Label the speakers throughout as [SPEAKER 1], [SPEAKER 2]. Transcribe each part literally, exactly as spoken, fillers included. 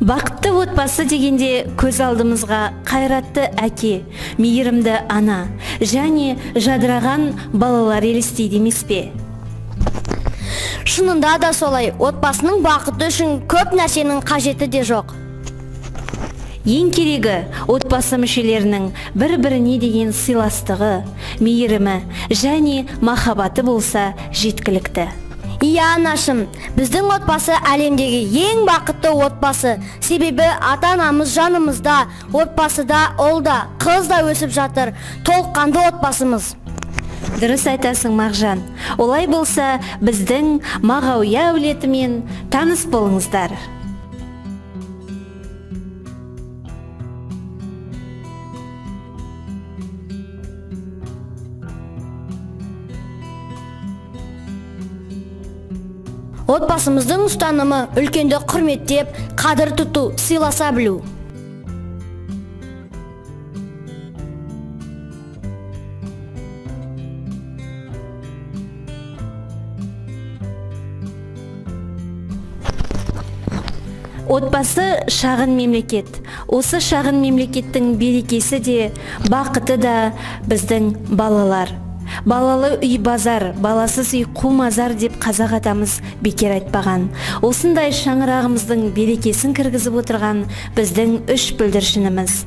[SPEAKER 1] Бақытты отбасы дегенде көз алдымызға қайратты әке, мейірімді ана және жадыраған балалар елестейді емес пе?
[SPEAKER 2] Шынында да солай, отбасының бақыты үшін көп нәрсенің қажеті де жоқ.
[SPEAKER 1] Ең керегі отбасы мүшелерінің бір-біріне деген сыйластығы, мейірімі және махаббаты болса жеткілікті.
[SPEAKER 2] Иә, анашым, біздің отбасы әлемдегі ең бақытты отбасы. Себебі ата-анамыз жанымызда, отбасыда ұл да, қыз да өсіп жатыр. Толыққанды отбасымыз.
[SPEAKER 1] Дұрыс айтасың, Мағжан. Олай болса, біздің Мағауия әулетімен таныс болыңыздар.
[SPEAKER 2] Отбасымыздың ұстанымы үлкенді құрметтеп, қадір тұту, сыйласа білу.
[SPEAKER 1] Отбасы шағын мемлекет. Осы шағын мемлекеттің берекесі де, бақыты да біздің балалар. Балалы үй базар, баласыз үй қу мазар деп қазақ атамыз бекер айтпаған. Осындай шаңырағымыздың берекесін кіргізіп отырған біздің үш бүлдіршініміз.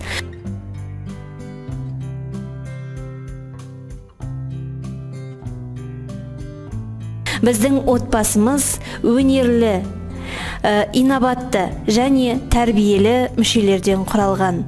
[SPEAKER 1] Біздің отбасымыз өнерлі, инабатты және тәрбиелі мүшелерден құралған.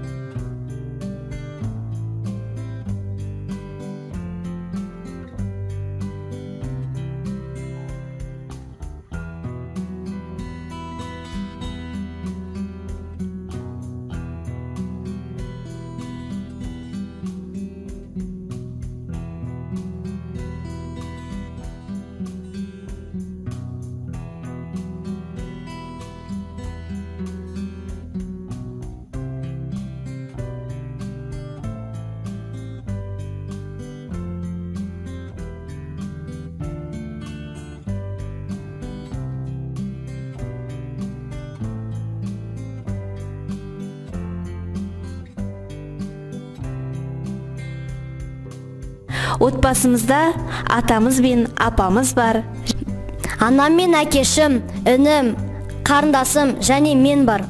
[SPEAKER 1] Отбасымызда атамыз бен апамыз бар.
[SPEAKER 2] Анам мен әкешім, інім, қарындасым және мен бар.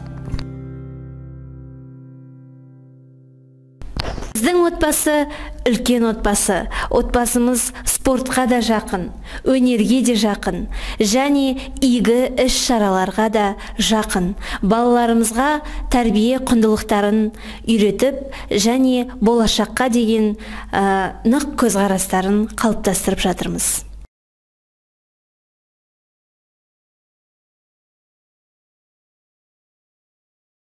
[SPEAKER 1] Біздің отбасы үлкен отбасы. Отбасымыз спортқа да жақын, өнерге де жақын және игі іс шараларға да жақын. Балаларымызға тәрбие құндылықтарын үйретіп және болашаққа деген нық көзқарастарын қалыптастырып жатырмыз.